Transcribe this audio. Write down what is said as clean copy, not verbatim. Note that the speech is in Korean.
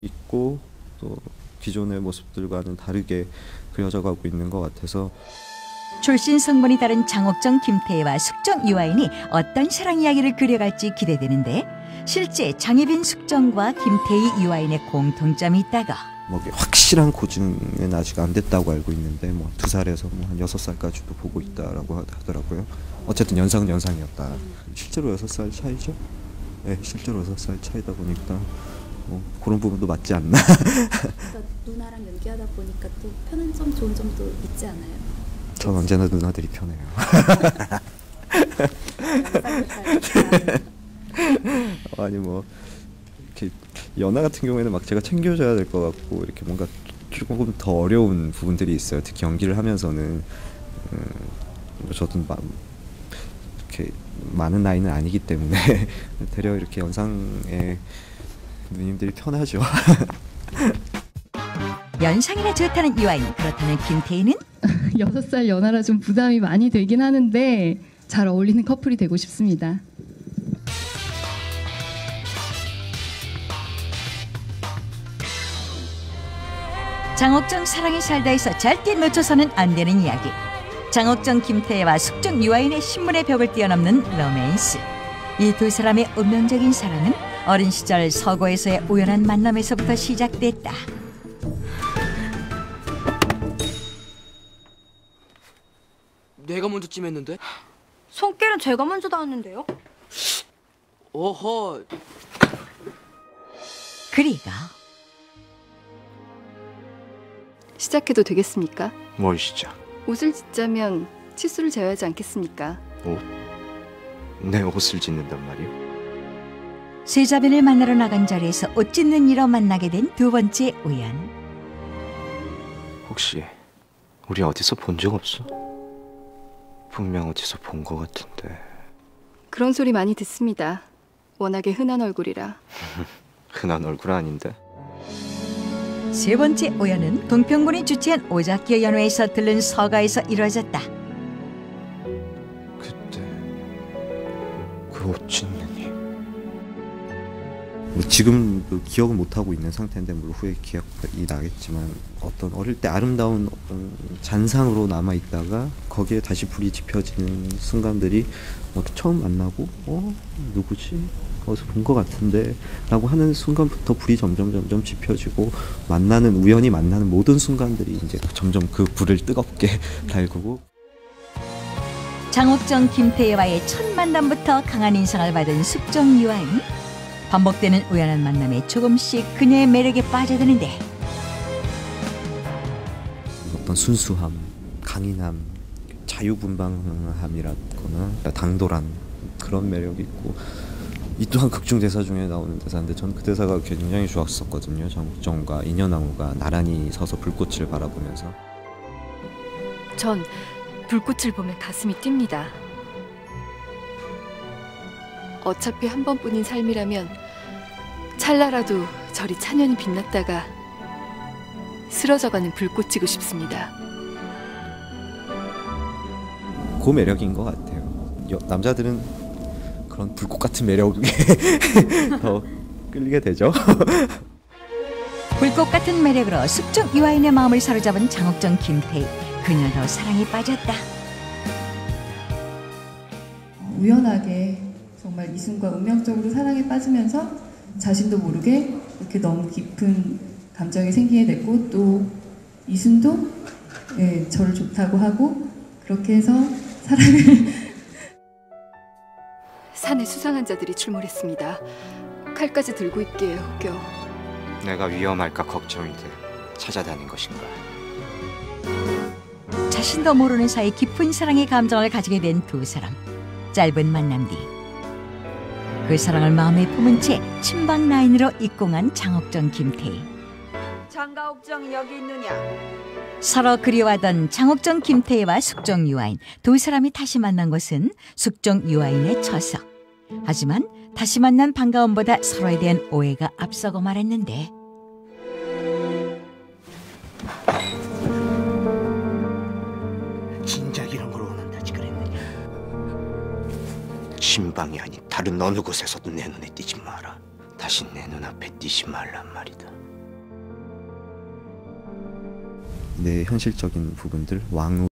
있고 또 기존의 모습들과는 다르게 그려져가고 있는 것 같아서. 출신 성분이 다른 장옥정 김태희와 숙정 유아인이 어떤 사랑 이야기를 그려갈지 기대되는데, 실제 장희빈 숙정과 김태희 유아인의 공통점이 있다가 뭐 확실한 고증은 아직 안 됐다고 알고 있는데 뭐 2살에서 뭐 한 6살까지도 보고 있다라고 하더라고요. 어쨌든 연상은 연상이었다. 실제로 6살 차이죠? 네, 실제로 6살 차이다 보니까 뭐 그런 부분도 맞지 않나. 그러니까 누나랑 연기하다 보니까 또 편한 점, 좋은 점도 있지 않아요? 전 언제나 누나들이 편해요. 아니 뭐 이렇게 연하 같은 경우에는 막 제가 챙겨줘야 될 것 같고 이렇게 뭔가 조금 더 어려운 부분들이 있어요. 특히 연기를 하면서는 저도 이렇게 많은 나이는 아니기 때문에 되려 이렇게 연상의 누님들이 편하죠. 연상이나 좋다는 유아인, 그렇다면 김태희는? 6살 연하라 좀 부담이 많이 되긴 하는데 잘 어울리는 커플이 되고 싶습니다. 장옥정 사랑이 살다에서 절대 놓쳐서는 안 되는 이야기. 장옥정 김태희와 숙정 유아인의 신문의 벽을 뛰어넘는 로맨스. 이 두 사람의 운명적인 사랑은 어린 시절 서고에서의 우연한 만남에서부터 시작됐다. 내가 먼저 찜했는데? 손길은 제가 먼저 닿았는데요? 어허. 그리고 시작해도 되겠습니까? 뭘 시작? 옷을 짓자면 치수를 제어하지 않겠습니까? 옷? 내 옷을 짓는단 말이오? 세자빈을 만나러 나간 자리에서 옷 찢는 이로 만나게 된 두 번째 우연. 혹시 우리 어디서 본 적 없어? 분명 어디서 본 것 같은데. 그런 소리 많이 듣습니다. 워낙에 흔한 얼굴이라. 흔한 얼굴 아닌데? 세 번째 우연은 동평군이 주최한 오작교 연회에서 들른 서가에서 이루어졌다. 그때 그 옷 짓는 이. 뭐 지금도 기억은 못 하고 있는 상태인데 물론 후에 기억이 나겠지만 어떤 어릴 때 아름다운 어떤 잔상으로 남아 있다가 거기에 다시 불이 지펴지는 순간들이 처음 만나고 누구지? 어디서 본 것 같은데 라고 하는 순간부터 불이 점점 지펴지고 우연히 만나는 모든 순간들이 이제 점점 그 불을 뜨겁게 달구고. 장옥정 김태희와의 첫 만남부터 강한 인상을 받은 숙정 유아인. 반복되는 우연한 만남에 조금씩 그녀의 매력에 빠져드는데, 어떤 순수함, 강인함, 자유분방함이라거나 당돌한 그런 매력이 있고, 이 또한 극중 대사 중에 나오는 대사인데 전 그 대사가 굉장히 좋았었거든요. 장옥정과 인현왕후가 나란히 서서 불꽃을 바라보면서. 전 불꽃을 보면 가슴이 뜁니다. 어차피 한 번뿐인 삶이라면 찰나라도 저리 찬연히 빛났다가 쓰러져가는 불꽃이고 싶습니다. 그 매력인 것 같아요. 남자들은 그런 불꽃 같은 매력에 더 끌리게 되죠. 불꽃 같은 매력으로 숙정 유아인의 마음을 사로잡은 장옥정 김태희. 그녀도 사랑에 빠졌다. 우연하게 정말 이순과 운명적으로 사랑에 빠지면서 자신도 모르게 이렇게 너무 깊은 감정이 생기게 됐고, 또 이순도 저를 좋다고 하고, 그렇게 해서 사랑을 산에 수상한 자들이 출몰했습니다. 칼까지 들고 있기에 혹여. 내가 위험할까 걱정이 돼 찾아다닌 것인가? 자신도 모르는 사이 깊은 사랑의 감정을 가지게 된 두 사람. 짧은 만남 뒤 그 사랑을 마음에 품은 채 친박 라인으로 입공한 장옥정 김태희. 장가옥정 여기 있느냐? 서로 그리워하던 장옥정 김태희와 숙정 유아인. 두 사람이 다시 만난 것은 숙정 유아인의 처서. 하지만 다시 만난 반가움보다 서로에 대한 오해가 앞서고 말았는데, 진작 이런 걸 원한다지 그랬느냐? 신방이 아닌 다른 어느 곳에서도 내 눈에 띄지 마라. 다시 내 눈앞에 띄지 말란 말이다. 내 현실적인 부분들 왕